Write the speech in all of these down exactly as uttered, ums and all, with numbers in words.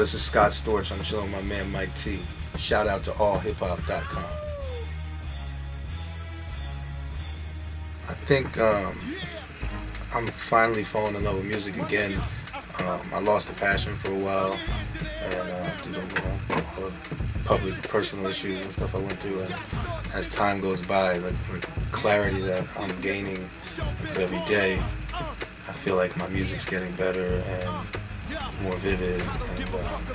this is Scott Storch. I'm chilling with my man Mike T. Shout out to all hip hop dot com. I think um, I'm finally falling in love with music again. Um, I lost the passion for a while, and uh, due to, you know, all the public, personal issues and stuff I went through. And as time goes by, the, the clarity that I'm gaining every day, I feel like my music's getting better and more vivid, and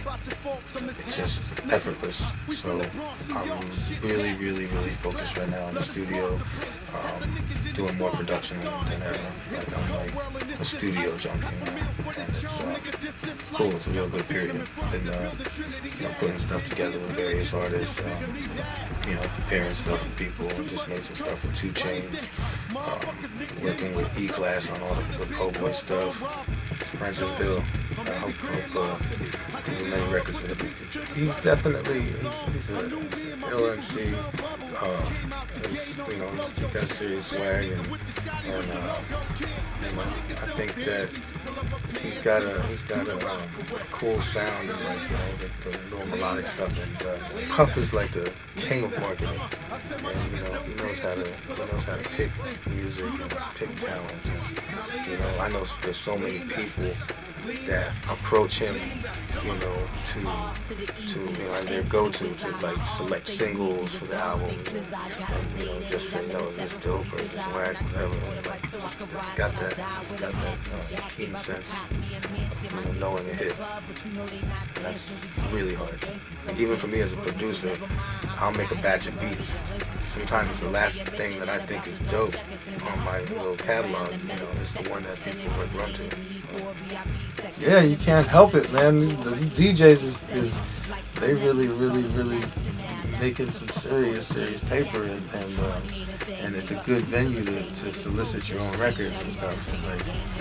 um, it's just effortless. So I'm really, really, really focused right now in the studio, um, doing more production than ever. Like I'm like a studio junkie, and it's, uh, it's cool. It's a real good period. Been uh, you know, putting stuff together with various artists, um, you know, preparing stuff for people. Just made some stuff for two Chainz, um, working with E-Class on all the, the Pro Boy stuff. Francis Hill. I hope, hope uh, he's in many records with him. He's definitely he's, he's a he's an L M C. Um, he's, you know, he's got serious swag, and, and uh, you know, I think that he's got a he's got a, um, a cool sound, and like, you know, the, the little melodic stuff that he does. Puff is like the king of marketing, and you know, he knows how to he knows how to pick music and pick talent. And, you know, I know there's so many people that approach him, you know, to, to you know, as their go-to, to like select singles for the albums, and, and you know, just say, yo, is this dope or is this whack, whatever. And, like, just, it's got that, it's got that uh, keen sense of, you know, knowing a hit. And that's really hard. Like, even for me as a producer, I'll make a batch of beats. Sometimes the last thing that I think is dope on my little catalog, you know, is the one that people would run to. Yeah, you can't help it, man. The D Js is, is they really, really, really making some serious, serious paper, and and, uh, and it's a good venue to, to solicit your own records and stuff. And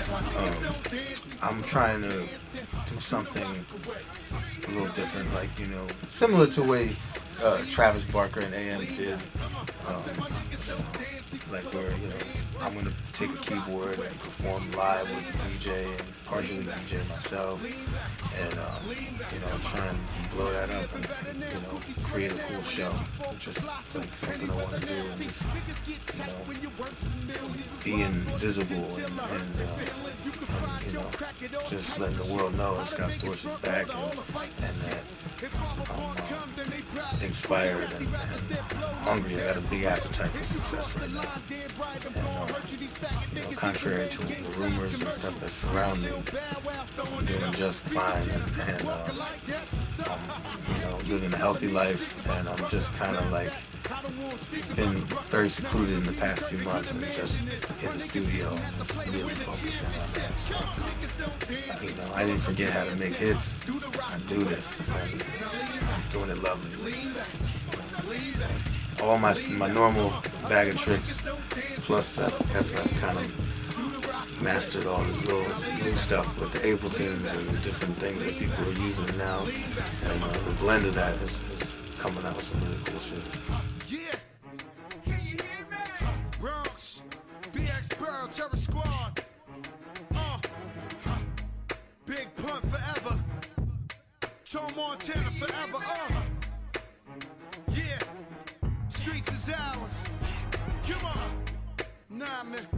like, um, I'm trying to do something a little different, like, you know, similar to the way uh, Travis Barker and A M did. Um, like where, you know, I'm gonna take a keyboard and perform live with the D J and partially D J myself, and um, you know, try and blow that up and, and, you know, create a cool show. Just like something I want to do, and just, you know, be invisible, and, and, uh, and you know, just letting the world know that Scott Storch is back, and, and that I'm uh, inspired and, and hungry. I got a big appetite for success right now. And, uh, you know, contrary to the rumors and stuff that's around me, I'm doing just fine, and, and uh, I'm, you know, living a healthy life, and I'm just kind of like been very secluded in the past few months, and just in the studio, just really focusing on that. So, you know, I didn't forget how to make hits. I do this, and I'm doing it lovely. All my my normal bag of tricks, plus I guess I've kind of mastered all the little new stuff with the Abletons and the different things that people are using now, and uh, the blend of that is, is coming out with some really cool shit. Yeah. Can you hear me? Bronx, V X Borough, Terror Squad. Uh, Big Pun forever. Tom Montana forever. Uh, yeah. Streets is ours. Come on. Nah, man.